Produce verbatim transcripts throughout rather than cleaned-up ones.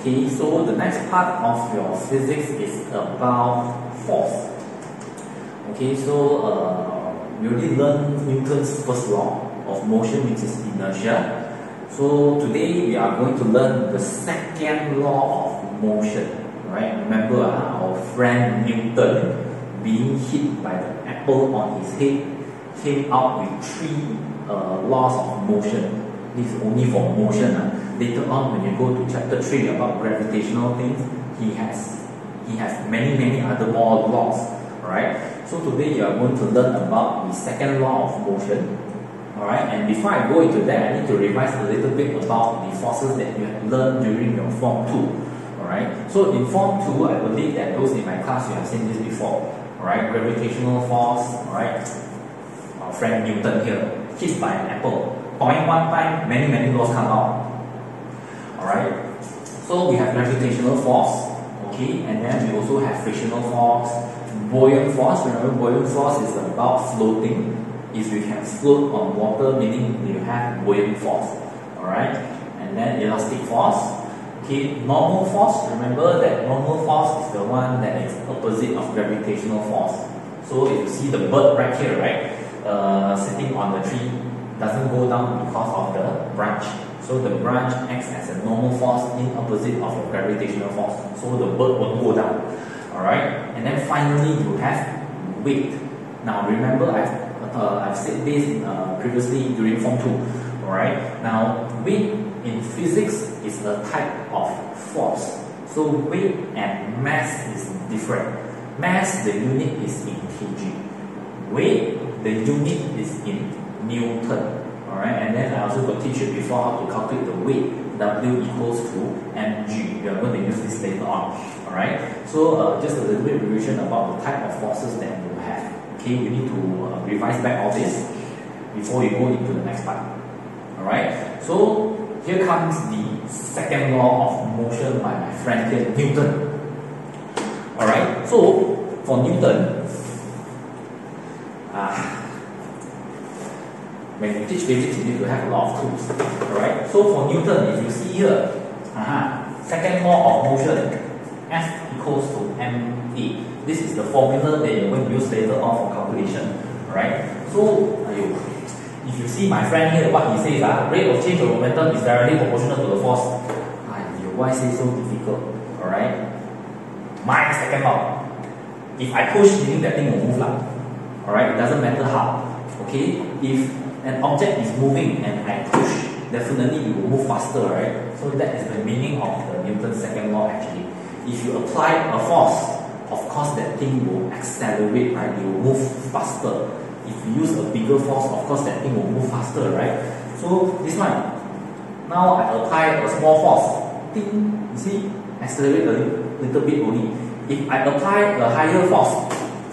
Okay, so the next part of your physics is about force. Okay, so uh, we already learned Newton's first law of motion, which is inertia. So today we are going to learn the second law of motion. Right? Remember uh, our friend Newton being hit by the apple on his head came out with three uh, laws of motion. This is only for motion. Uh. Later on, when you go to chapter three about gravitational things, he has he has many many other more laws. Alright. So today you are going to learn about the second law of motion. Alright. And before I go into that, I need to revise a little bit about the forces that you have learned during your form two. Alright. So in form two, I believe that those in my class you have seen this before. Alright. Gravitational force. Alright. Our friend Newton here hit by an apple. Point one time, many many laws come out. Alright, so we have gravitational force, okay, and then we also have frictional force, buoyant force. Remember, buoyant force is about floating. If you can float on water, meaning you have buoyant force. Alright, and then elastic force, okay, normal force. Remember that normal force is the one that is opposite of gravitational force. So if you see the bird right here, right, uh, sitting on the tree, doesn't go down because of the branch. So the branch acts as a normal force in opposite of your gravitational force. So the bird won't go down. Alright? And then finally you have weight. Now remember I've, uh, I've said this uh, previously during form two. Alright? Now weight in physics is a type of force. So weight and mass is different. Mass, the unit is in kg. Weight, the unit is in Newton. Alright, and then I also got teach you before how to calculate the weight. W equals to mg. We are going to use this later on. Alright, so uh, just a little bit revision about the type of forces that you have. Okay, you need to uh, revise back all this before you go into the next part. Alright, so here comes the second law of motion by my friend here, Newton. Alright, so for Newton, uh, when you teach physics, you need to have a lot of tools. Alright? So for Newton, if you see here, uh-huh, second law of motion, F equals to ma. This is the formula that you're going to use later on for calculation. Alright? So, ayo, if you see my friend here, what he says, uh, rate of change of momentum is directly proportional to the force. Ayo, why say so difficult? Alright? My second law. If I push, meaning that thing will move lah. Alright? It doesn't matter how. Okay? If an object is moving and I push, definitely it will move faster, right? So that is the meaning of the Newton's second law actually. If you apply a force, of course that thing will accelerate, right? It will move faster. If you use a bigger force, of course that thing will move faster, right? So this one, now I apply a small force, thing, you see, accelerate a little bit only. If I apply a higher force,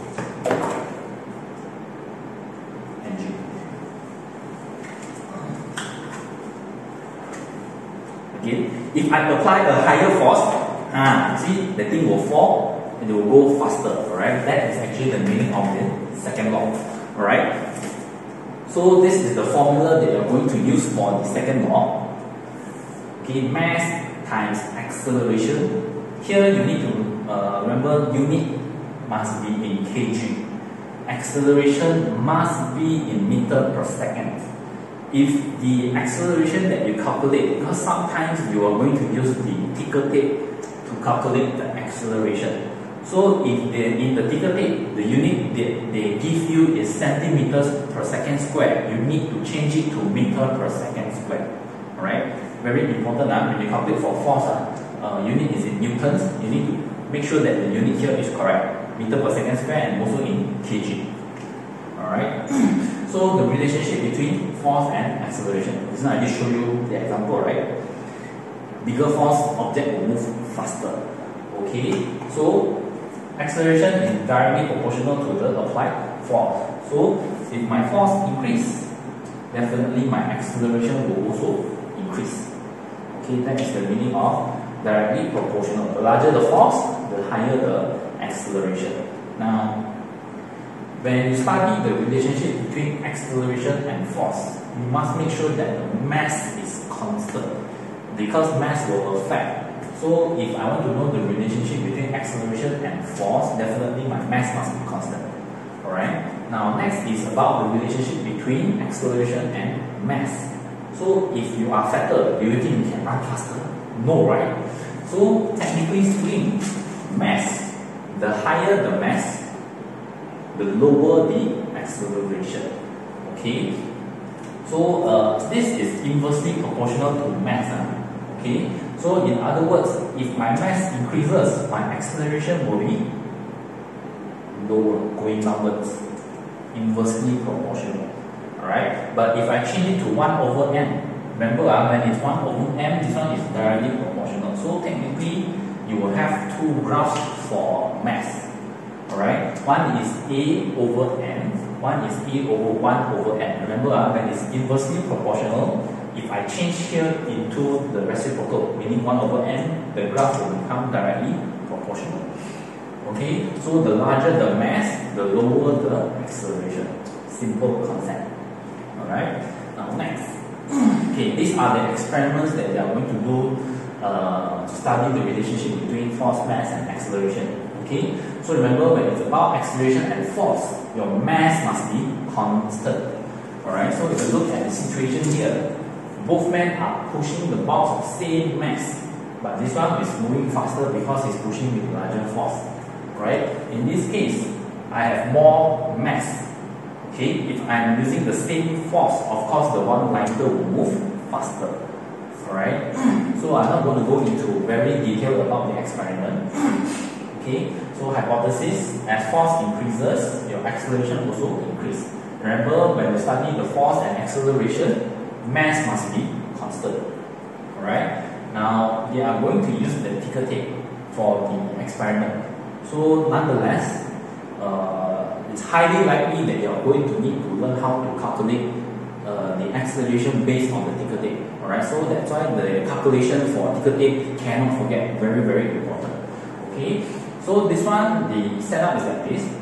if I apply a higher force, ah, see, the thing will fall and it will go faster. Alright, that is actually the meaning of the second law. Alright, so this is the formula that you're going to use for the second law. Okay, mass times acceleration. Here you need to uh, remember unit must be in kg. Acceleration must be in meter per second. If the acceleration that you calculate, because sometimes you are going to use the ticker tape to calculate the acceleration. So if they, in the ticker tape, the unit that they give you is centimeters per second square, you need to change it to meter per second square. Alright? Very important, uh, when you calculate for force, uh, uh, unit is in newtons, you need to make sure that the unit here is correct. Meter per second square and also in kg. Alright? So the relationship between force and acceleration. This one I just show you the example, right? Bigger force, object will move faster. Okay, so acceleration is directly proportional to the applied force. So if my force increase, definitely my acceleration will also increase. Okay, that is the meaning of directly proportional. The larger the force, the higher the acceleration. Now, when you study the relationship between acceleration and force, you must make sure that the mass is constant, because mass will affect So if I want to know the relationship between acceleration and force, definitely my mass must be constant. Alright. Now next is about the relationship between acceleration and mass. So if you are fatter, do you think you can run faster? No, right? So technically speaking, mass, the higher the mass, the lower the acceleration. Okay. So uh, this is inversely proportional to mass. Huh? Okay. So in other words, if my mass increases, my acceleration will be lower, going downwards, inversely proportional. Alright, but if I change it to one over m, remember uh, when it's one over m, this one is directly proportional. So technically, you will have two graphs for mass. Alright, one is a over m, one is a over one over n. Remember uh, when it's inversely proportional, if I change here into the reciprocal, meaning one over n, the graph will become directly proportional. Okay, so the larger the mass, the lower the acceleration. Simple concept. Alright, now next. Okay, these are the experiments that they are going to do uh, to study the relationship between force, mass, and acceleration. Okay, so remember when it's about acceleration and force, your mass must be constant. Alright, so if you look at the situation here, both men are pushing the box of same mass, but this one is moving faster because he's pushing with larger force. Right? In this case, I have more mass. Okay, if I'm using the same force, of course the one lighter will move faster. Alright? So I'm not going to go into very detail about the experiment. Okay, so hypothesis, as force increases, your acceleration also increases. Remember, when we study the force and acceleration, mass must be constant. Alright? Now, they are going to use the ticker tape for the experiment. So nonetheless, uh, it's highly likely that you are going to need to learn how to calculate uh, the acceleration based on the ticker tape. Alright, so that's why the calculation for ticker tape cannot forget, very very important. Okay, so this one, the setup is like this.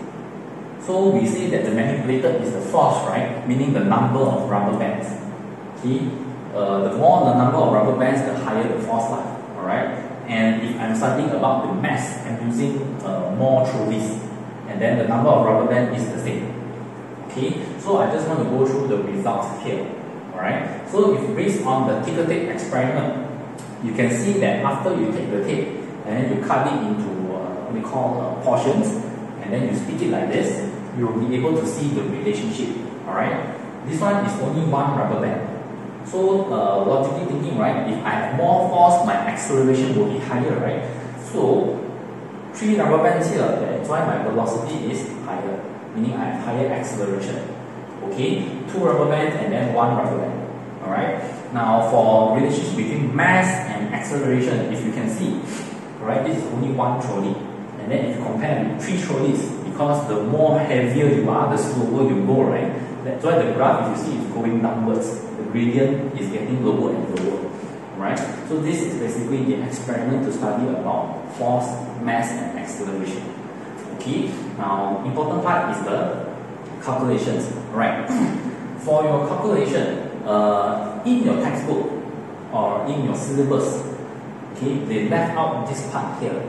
So we say that the manipulator is the force, right? Meaning the number of rubber bands. Okay, uh, the more the number of rubber bands, the higher the force line. Alright. And if I'm studying about the mass, I'm using uh, more trolleys, and then the number of rubber band is the same. Okay, so I just want to go through the results here. Alright, so if based on the ticker tape experiment, you can see that after you take the tape and then you cut it into uh, what we call uh, portions, and then you stick it like this, you will be able to see the relationship. Alright, this one is only one rubber band. So, uh, logically thinking, right, if I have more force, my acceleration will be higher, right? So, three rubber bands here, that's why my velocity is higher, meaning I have higher acceleration. Okay, two rubber bands and then one rubber band. Alright, now for relationship between mass and acceleration, if you can see, right, this is only one trolley. And then if you compare with three trolleys, because the more heavier you are, the slower you go, right? That's why the graph, if you see, is going downwards. Gradient is getting lower and lower, right? So this is basically the experiment to study about force, mass, and acceleration. Okay. Now, important part is the calculations, right? For your calculation, uh, in your textbook or in your syllabus, okay, they left out this part here.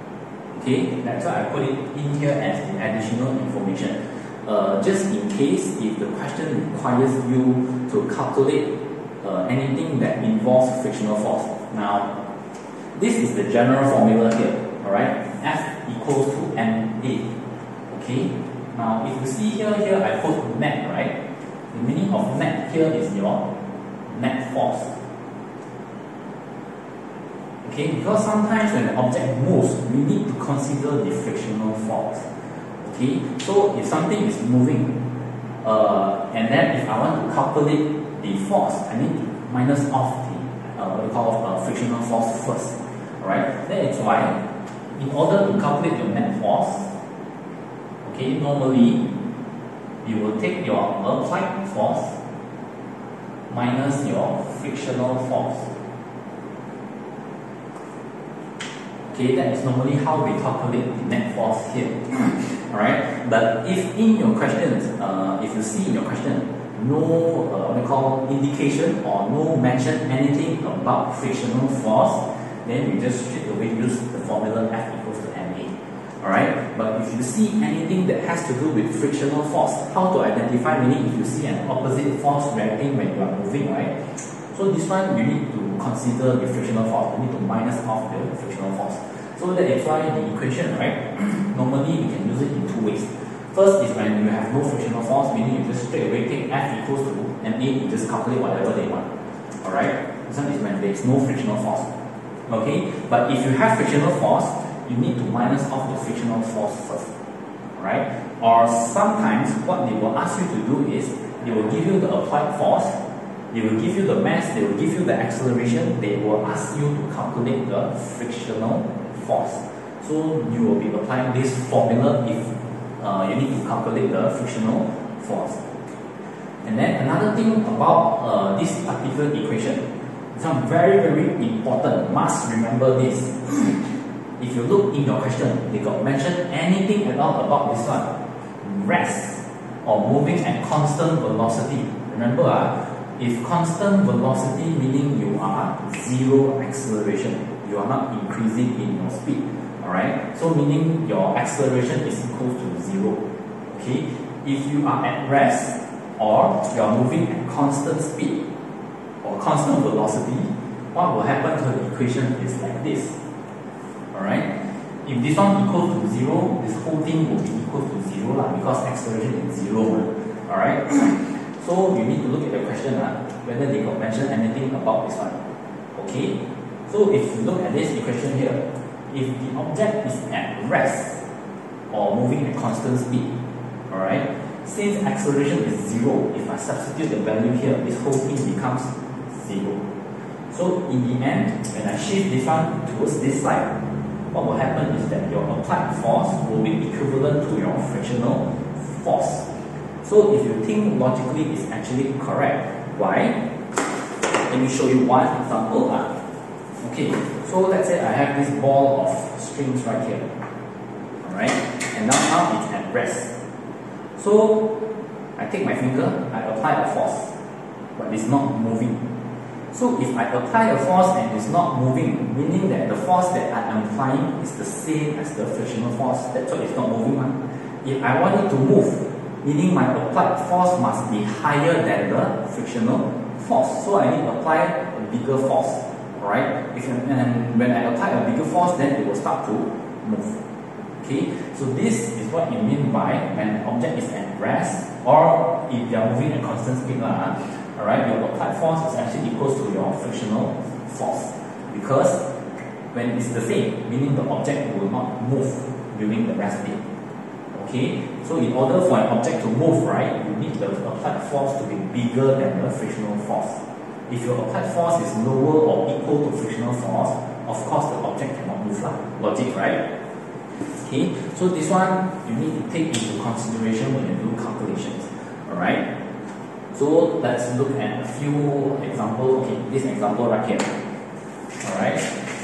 Okay, that's why I put it in here as an additional information. Uh, just in case if the question requires you to calculate uh, anything that involves frictional force. Now, this is the general formula here, alright? F equals to ma. Okay? Now, if you see here, here I put net, right? The meaning of net here is your net force. Okay? Because sometimes when an object moves, we need to consider the frictional force. Okay, so if something is moving, uh, and then if I want to calculate the force, I need to minus off the uh, what we call uh, frictional force first. Alright, that is why, in order to calculate your net force, okay, normally you will take your applied force minus your frictional force. Okay, that is normally how we calculate the net force here. Alright, but if in your questions, uh, if you see in your question, no uh, what we call indication or no mention anything about frictional force, then you just straight away use the formula F equals to ma. Alright, but if you see anything that has to do with frictional force, how to identify, meaning if you see an opposite force reacting when you are moving, right? So this one you need to consider the frictional force, you need to minus off the frictional force. So that is why the equation, right, normally we can use it in two ways. First is when you have no frictional force, meaning you just straight away take F equals to ma, you just calculate whatever they want. Alright, this one is when there is no frictional force. Okay, but if you have frictional force, you need to minus off the frictional force first. Alright, or sometimes what they will ask you to do is, they will give you the applied force, they will give you the mass, they will give you the acceleration, they will ask you to calculate the frictional force. So you will be applying this formula if uh, you need to calculate the frictional force. And then another thing about uh, this particular equation, some very very important, must remember this. If you look in your question, they got mentioned anything at all about this one, rest or moving at constant velocity. Remember, uh, if constant velocity meaning you are zero acceleration, you are not increasing in your speed, alright? So meaning your acceleration is equal to zero. Okay? If you are at rest or you are moving at constant speed or constant velocity, what will happen to the equation is like this. Alright? If this one equals to zero, this whole thing will be equal to zero lah, because acceleration is zero. Alright? So you need to look at the question uh, whether they got mention anything about this one. Okay? So if you look at this equation here, if the object is at rest or moving at constant speed, alright, since acceleration is zero, if I substitute the value here, this whole thing becomes zero. So in the end, when I shift this one towards this side, what will happen is that your applied force will be equivalent to your frictional force. So if you think logically it's actually correct, why? Let me show you one example. Uh. Okay, so let's say I have this ball of strings right here. Alright, and now, now it's at rest. So I take my finger, I apply a force, but it's not moving. So if I apply a force and it's not moving, meaning that the force that I am applying is the same as the frictional force, that's why it's not moving. If I want it to move, meaning my applied force must be higher than the frictional force. So I need to apply a bigger force. Alright? If and when I apply a bigger force, then it will start to move. Okay? So this is what you mean by when an object is at rest, or if you are moving at constant speed. Alright, your applied force is actually equal to your frictional force, because when it's the same, meaning the object will not move during the rest state. Okay, so in order for an object to move, right, you need the applied force to be bigger than the frictional force. If your applied force is lower or equal to frictional force, of course the object cannot move. Logic, right? Okay, so this one you need to take into consideration when you do calculations. Alright. So let's look at a few examples. Okay, this example right here. Alright.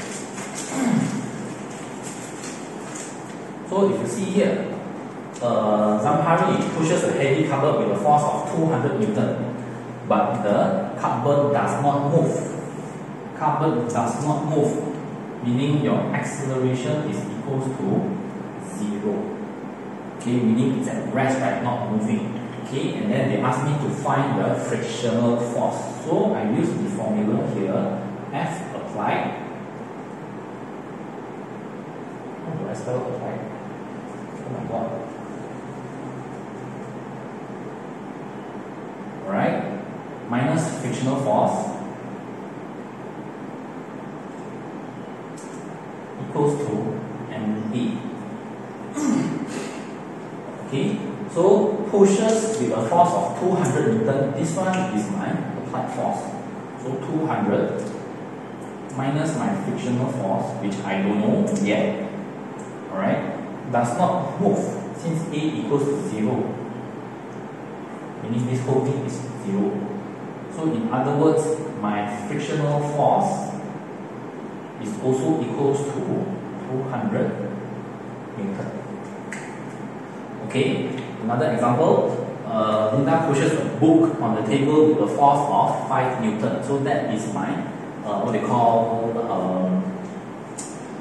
So if you see here, uh, Zamhari pushes a heavy cupboard with a force of two hundred newton, but the cupboard does not move. Cupboard does not move, meaning your acceleration is equal to zero. Okay, meaning it's at rest, right, not moving. Okay, and then they ask me to find the frictional force. So I use the formula here, F applied. How do I spell applied? Oh my god. Alright, minus frictional force equals to M A. Okay. So pushes with a force of two hundred newton, this one is my applied force. So two hundred minus my frictional force, which I don't know yet, alright, does not move since A equals to zero. Meaning this whole thing is zero. So in other words, my frictional force is also equals to two hundred newton. Okay. Another example, uh, Linda pushes a book on the table with a force of five newton. So that is my, uh, what they call, um,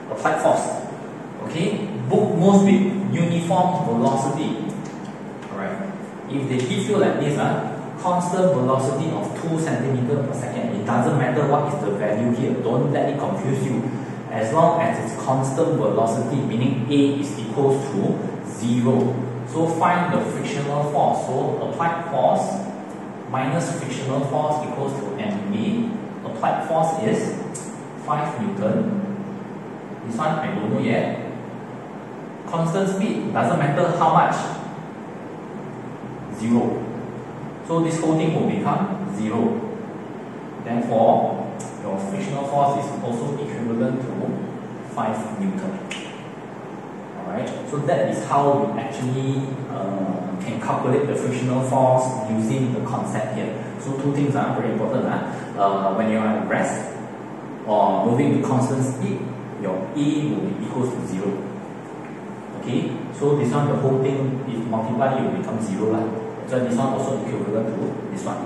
applied force. Okay, book most with uniform velocity. Alright, if they give you like this, uh, constant velocity of two centimeters per second, it doesn't matter what is the value here, don't let it confuse you. As long as it's constant velocity, meaning A is equals to zero. So find the frictional force. So applied force minus frictional force equals to M A. Applied force is five Newton. This one I don't know yet. Constant speed, doesn't matter how much. Zero. So this whole thing will become zero. Therefore, your frictional force is also equivalent to five Newton. Alright, so that is how you actually uh, can calculate the frictional force using the concept here. So two things are very important. Uh. Uh, when you are at rest or moving with constant speed, your A will be equal to zero. Okay, so this one, the whole thing, if multiplied, it will become zero. Lah. So this one also equivalent to this one.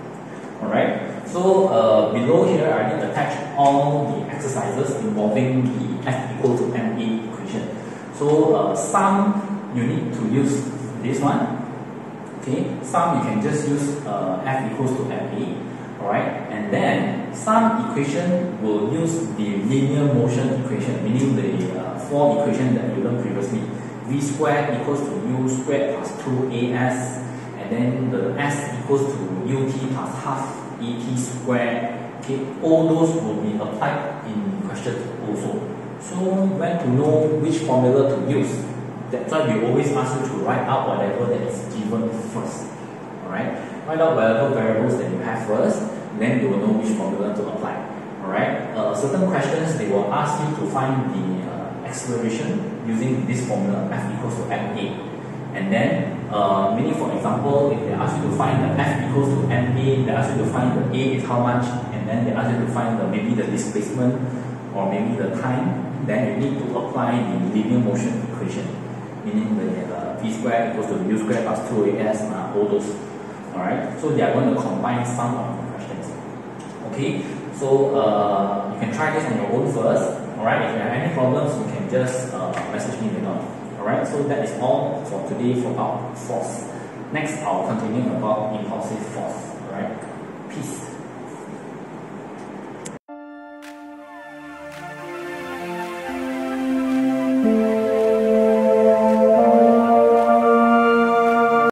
Alright, so uh, below here I did attach all the exercises involving the F equal to M A equation. So uh, some you need to use this one. Okay, some you can just use uh, F equals to M A. Alright, and then some equation will use the linear motion equation, meaning the uh, four equation that you learned previously. V squared equals to U squared plus two A S, and then the S equals to U T plus half E T squared. Okay, all those will be applied in question also. So when to know which formula to use, that's why we always ask you to write out whatever that is given first. Alright, write out whatever variables that you have first, then you will know which formula to apply. Alright, uh, certain questions they will ask you to find the uh, acceleration using this formula F equals to M A. And then, uh, meaning for example, if they ask you to find the F equals to M A, they ask you to find the A is how much, and then they ask you to find the maybe the displacement or maybe the time, then you need to apply the linear motion equation, meaning the uh, V squared equals to U squared plus two A S, uh, all those. Alright, so they are going to combine some of the questions. Okay, so uh, you can try this on your own first. Alright, if you have any problems, you can just uh, message me later. Alright, so that is all for today for about force. Next, I'll continue about impulsive force. Alright, peace.